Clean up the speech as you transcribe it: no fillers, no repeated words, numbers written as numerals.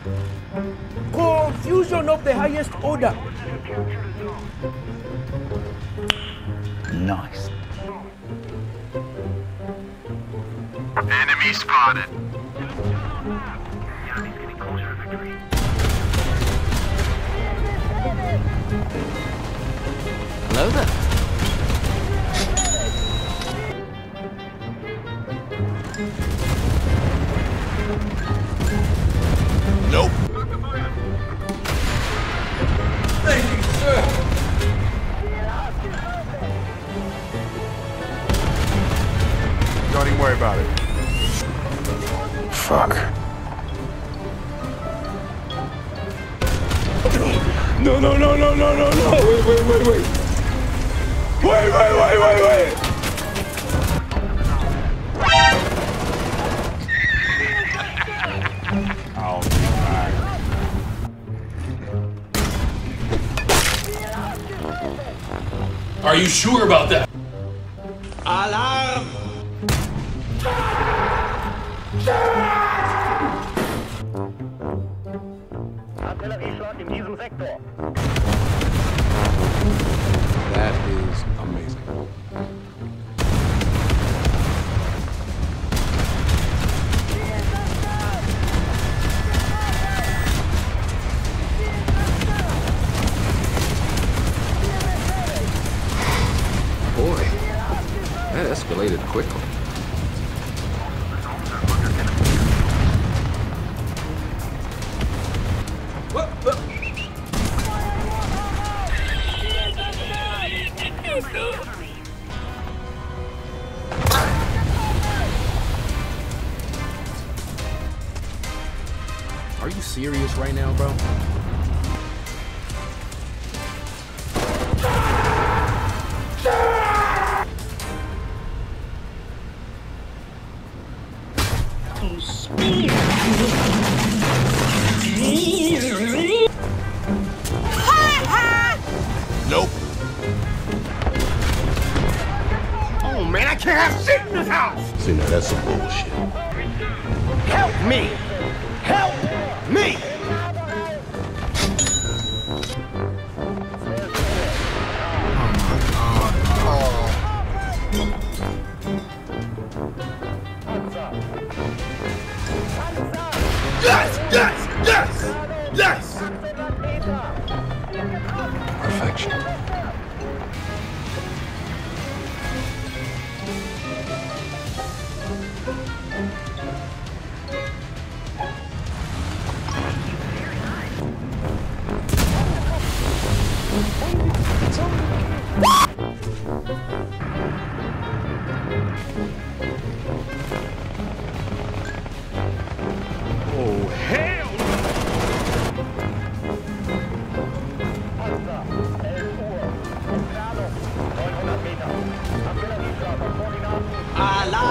Confusion of the highest order. Nice. Enemy spotted. Hello there. Nope. Thank you, sir. Don't even worry about it. Fuck. No, no, no, no, no, no, no. Wait. Wait. Oh, Are you sure about that? Alarm! Artillerieschlag in diesem Sektor. that is amazing. Boy, that escalated quickly. Are you serious right now, bro? Nope. Oh man, I can't have shit in this house! See, now that's some bullshit. Help me! Help me! Yes! Perfection. Oh, hell! Alarm!